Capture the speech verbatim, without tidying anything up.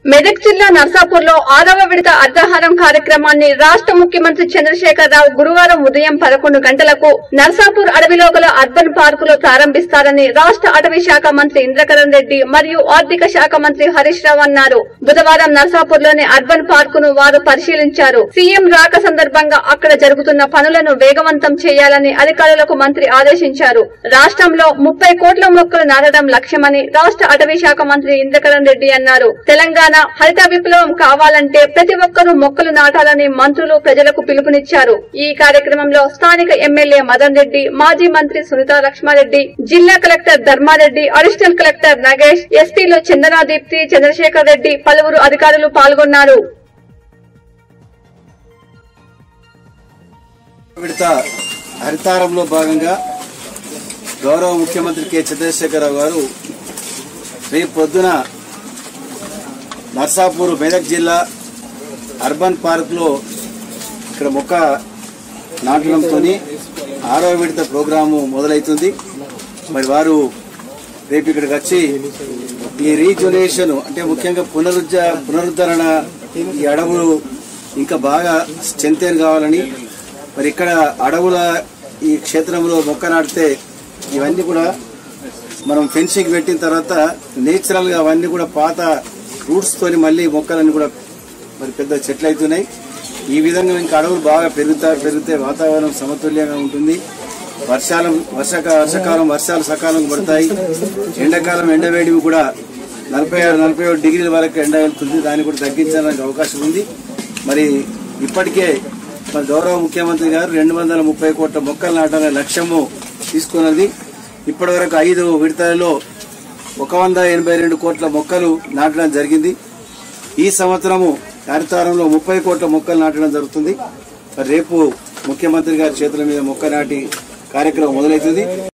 మెదక్ జిల్లా నర్సాపూర్లో ఆరవ విడత అర్ధహారం కార్యక్రమాన్ని రాష్ట్ర ముఖ్యమంత్రి చంద్రశేఖరరావు గురువారం ఉదయం పదకొండు గంటలకు నర్సాపూర్ అడవిలో గల అర్బన్ పార్కులో ప్రారంభిస్తారని రాష్ట్ర అటవీ శాఖ మంత్రి ఇంద్రకరణ్ రెడ్డి మరియు ఆర్థిక శాఖ మంత్రి హరీష్ రావు అన్నారు. బుధవారం నర్సాపూర్లోని అర్బన్ పార్కును వారు పరిశీలించారు. సీఎం రాక సందర్భంగా అక్కడ జరుగుతున్న పనులను వేగవంతం చేయాలని అధికారులకు మంత్రి ఆదేశించారు. రాష్ట్రంలో ముప్పై కోట్ల మొక్కలు నాటడం లక్ష్యమని రాష్ట్ర అటవీ శాఖ మంత్రి ఇంద్రకరణ్ రెడ్డి అన్నారు. తెలంగాణ హరిత విప్లవం కావాలంటే ప్రతి ఒక్కరూ మొక్కలు నాటాలని మంత్రులు ప్రజలకు పిలుపునిచ్చారు. ఈ కార్యక్రమంలో స్థానిక ఎమ్మెల్యే మదన్ రెడ్డి, మాజీ మంత్రి సునీతా లక్ష్మారెడ్డి, జిల్లా collector Dharma Reddy, additional collector Nagesh, ఎస్పీలు చందనాదీప్తి, చంద్రశేఖర్ రెడ్డి, పలువురు అధికారులు పాల్గొన్నారు. హరితారంలో భాగంగా గౌరవ ముఖ్యమంత్రి కె చంద్రశేఖరరావు గారు రేపు పొద్దున నర్సాపూర్ మెదక్ జిల్లా అర్బన్ పార్క్ లో ఇక్కడ మొక్క నాటడంతో ఆరో విడత ప్రోగ్రాము మొదలవుతుంది. మరి వారు రేపు ఇక్కడికి వచ్చి ఈ రీజునేషన్ అంటే ముఖ్యంగా పునరుద్ధ పునరుద్ధరణ ఈ అడవులు ఇంకా బాగా స్ట్రెంథెన్ కావాలని, మరి ఇక్కడ అడవుల ఈ క్షేత్రంలో మొక్క నాటితే ఇవన్నీ కూడా మనం ఫెన్సింగ్ పెట్టిన తర్వాత నేచురల్ గా అవన్నీ కూడా పాత రూట్స్ తోని మళ్లీ మొక్కలన్నీ కూడా మరి పెద్ద చెట్లు అవుతున్నాయి. ఈ విధంగా ఇంకా అడవులు బాగా పెరుగుతా పెరిగితే వాతావరణం సమతుల్యంగా ఉంటుంది. వర్షాలు వర్షక వర్షాకాలం వర్షాలు సకాలం పడతాయి. ఎండాకాలం ఎండవేడివి కూడా నలభై ఆరు నలభై ఏడు డిగ్రీల వరకు ఎండ వెళ్తుంది. దాన్ని కూడా తగ్గించడానికి అవకాశం ఉంది. మరి ఇప్పటికే మరి గౌరవ ముఖ్యమంత్రి గారు రెండు వందల ముప్పై కోట్ల మొక్కలు నాటాలనే లక్ష్యము తీసుకున్నది. ఇప్పటి వరకు ఐదు విడతలలో ఒక వంద ఎనభై రెండు కోట్ల మొక్కలు నాటడం జరిగింది. ఈ సంవత్సరము హరితారంలో ముప్పై కోట్ల మొక్కలు నాటడం జరుగుతుంది. రేపు ముఖ్యమంత్రి గారి చేతుల మీద మొక్క నాటి కార్యక్రమం మొదలవుతుంది.